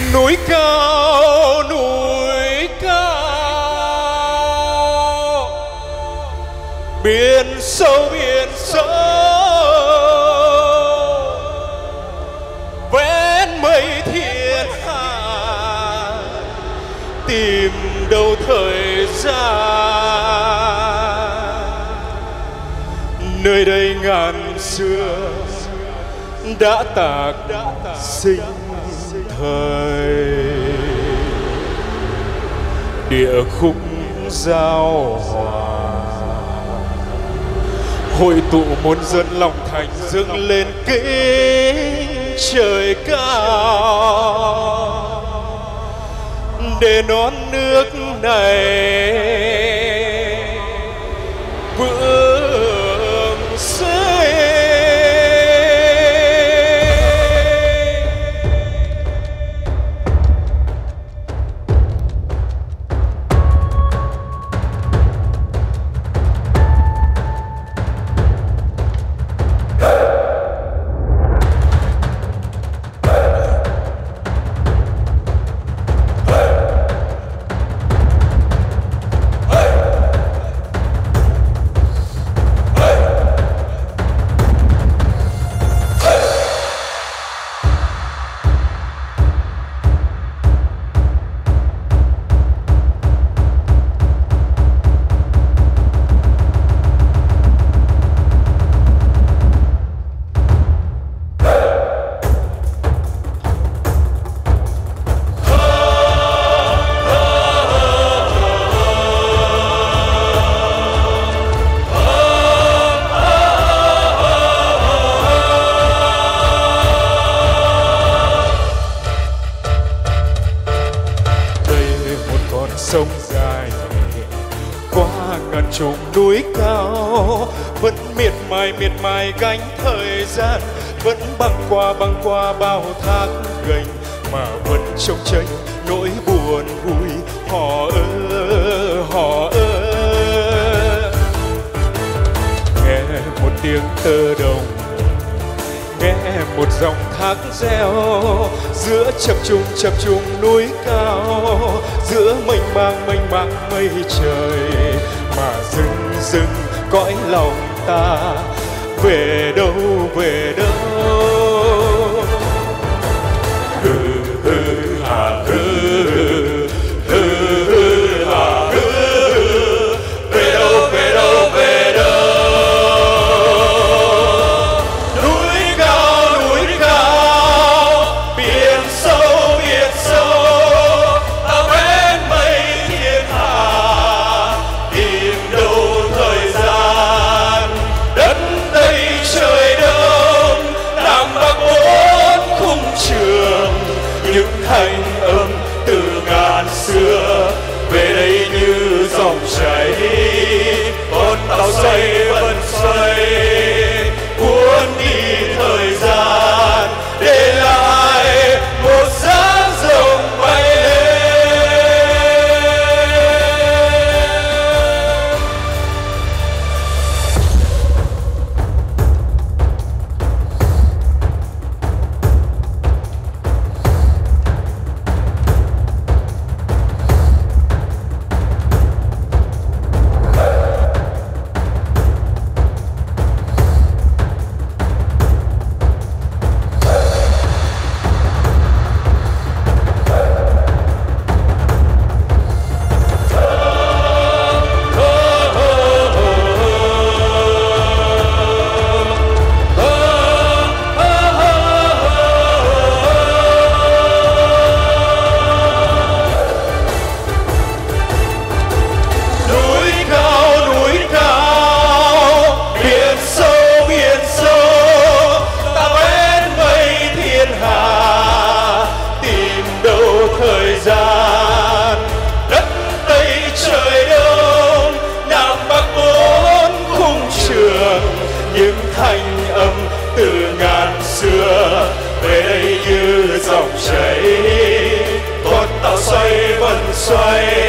Núi cao biển sâu vén mây thiên hà, tìm đâu thời gian. Nơi đây ngàn xưa đã tạc sinh thời, địa khúc giao hòa, hội tụ muôn dân lòng thành dâng lên kính trời cao để non nước này vững xây. Sông dài qua ngàn trùng núi cao, vẫn miệt mài gánh thời gian, vẫn băng qua bao thác gành, mà vẫn trông tranh nỗi buồn vui. Họ ơi, nghe một tiếng tơ đồng, nghe một dòng thác reo, giữa chập trùng núi cao, giữa mênh mang mây trời, mà dưng cõi lòng ta về đâu thanh âm từ ngàn xưa về đây như dòng chảy, con tàu xoay vẫn xoay cuốn đi thời gian, để lại một dáng rồng bay lên. Những thanh âm từ ngàn xưa về đây như dòng chảy, con tàu xoay vẫn xoay